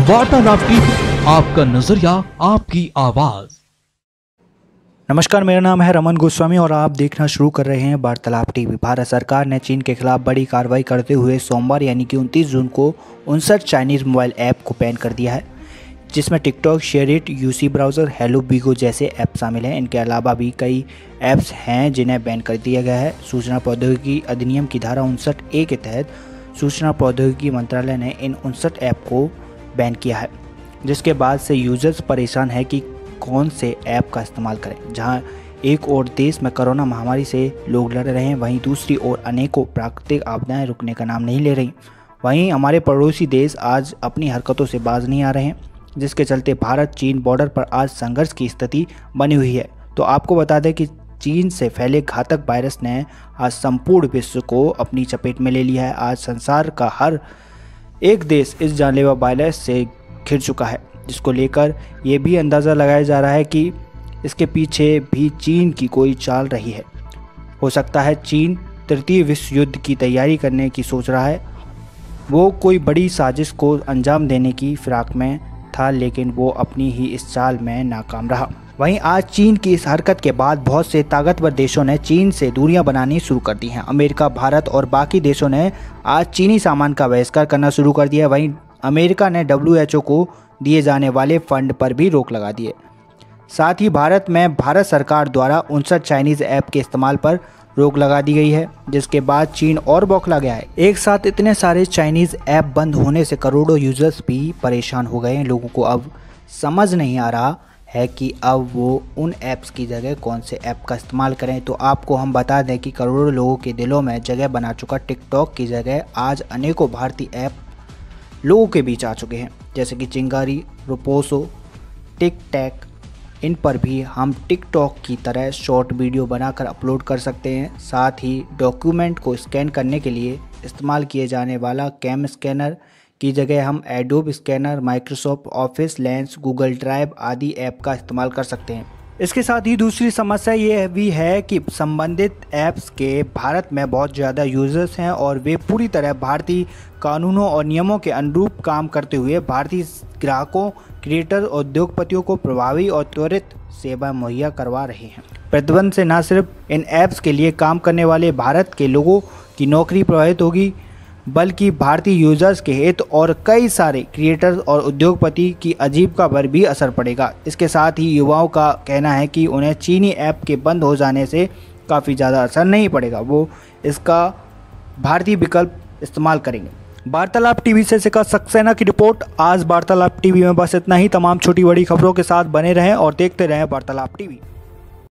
वार्तालाप टीवी, आपका नजरिया, आपकी आवाज। नमस्कार, मेरा नाम है रमन गोस्वामी और आप देखना शुरू कर रहे हैं वार्तालाप टीवी। भारत सरकार ने चीन के खिलाफ बड़ी कार्रवाई करते हुए सोमवार यानी कि 29 जून को 59 चाइनीज़ मोबाइल ऐप को बैन कर दिया है, जिसमें TikTok, SHAREit, UC browser, hello Bigo जैसे ऐप शामिल हैं। इनके अलावा भी कई ऐप्स हैं जिन्हें बैन कर दिया गया है। सूचना प्रौद्योगिकी अधिनियम की धारा 59A के तहत सूचना प्रौद्योगिकी मंत्रालय ने इन 59 ऐप को बैन किया है, जिसके बाद से यूजर्स परेशान है कि कौन से ऐप का इस्तेमाल करें। जहां एक ओर देश में कोरोना महामारी से लोग लड़ रहे हैं, वहीं दूसरी ओर अनेकों प्राकृतिक आपदाएं रुकने का नाम नहीं ले रही। वहीं हमारे पड़ोसी देश आज अपनी हरकतों से बाज नहीं आ रहे हैं, जिसके चलते भारत चीन बॉर्डर पर आज संघर्ष की स्थिति बनी हुई है। तो आपको बता दें कि चीन से फैले घातक वायरस ने आज संपूर्ण विश्व को अपनी चपेट में ले लिया है। आज संसार का हर एक देश इस जानलेवा वायरस से घिर चुका है, जिसको लेकर ये भी अंदाज़ा लगाया जा रहा है कि इसके पीछे भी चीन की कोई चाल रही है। हो सकता है चीन तृतीय विश्व युद्ध की तैयारी करने की सोच रहा है। वो कोई बड़ी साजिश को अंजाम देने की फिराक में था, लेकिन वो अपनी ही इस चाल में नाकाम रहा। वहीं आज चीन की इस हरकत के बाद बहुत से ताकतवर देशों ने चीन से दूरियां बनानी शुरू कर दी हैं। अमेरिका, भारत और बाकी देशों ने आज चीनी सामान का बहिष्कार करना शुरू कर दिया है। वहीं अमेरिका ने WHO को दिए जाने वाले फंड पर भी रोक लगा दी है। साथ ही भारत में भारत सरकार द्वारा 59 चाइनीज़ ऐप के इस्तेमाल पर रोक लगा दी गई है, जिसके बाद चीन और बौखला गया है। एक साथ इतने सारे चाइनीज़ ऐप बंद होने से करोड़ों यूजर्स भी परेशान हो गए हैं। लोगों को अब समझ नहीं आ रहा है कि अब वो उन ऐप्स की जगह कौन से ऐप का इस्तेमाल करें। तो आपको हम बता दें कि करोड़ों लोगों के दिलों में जगह बना चुका टिकटॉक की जगह आज अनेकों भारतीय ऐप लोगों के बीच आ चुके हैं, जैसे कि चिंगारी, रोपोसो, टिकटैक। इन पर भी हम टिकटॉक की तरह शॉर्ट वीडियो बनाकर अपलोड कर सकते हैं। साथ ही डॉक्यूमेंट को स्कैन करने के लिए इस्तेमाल किए जाने वाला कैम स्कैनर की जगह हम Adobe scanner, Microsoft Office Lens, Google Drive आदि ऐप का इस्तेमाल कर सकते हैं। इसके साथ ही दूसरी समस्या ये भी है कि संबंधित ऐप्स के भारत में बहुत ज़्यादा यूजर्स हैं और वे पूरी तरह भारतीय कानूनों और नियमों के अनुरूप काम करते हुए भारतीय ग्राहकों, क्रिएटर और उद्योगपतियों को प्रभावी और त्वरित सेवा मुहैया करवा रहे हैं। प्रतिबंध से न सिर्फ इन ऐप्स के लिए काम करने वाले भारत के लोगों की नौकरी प्रभावित होगी, बल्कि भारतीय यूजर्स के हित और कई सारे क्रिएटर्स और उद्योगपति की आजीविका पर भी असर पड़ेगा। इसके साथ ही युवाओं का कहना है कि उन्हें चीनी ऐप के बंद हो जाने से काफ़ी ज़्यादा असर नहीं पड़ेगा, वो इसका भारतीय विकल्प इस्तेमाल करेंगे। वार्तालाप टीवी से शिखा सक्सेना की रिपोर्ट। आज वार्तालाप टीवी में बस इतना ही। तमाम छोटी बड़ी खबरों के साथ बने रहें और देखते रहें वार्तालाप टीवी।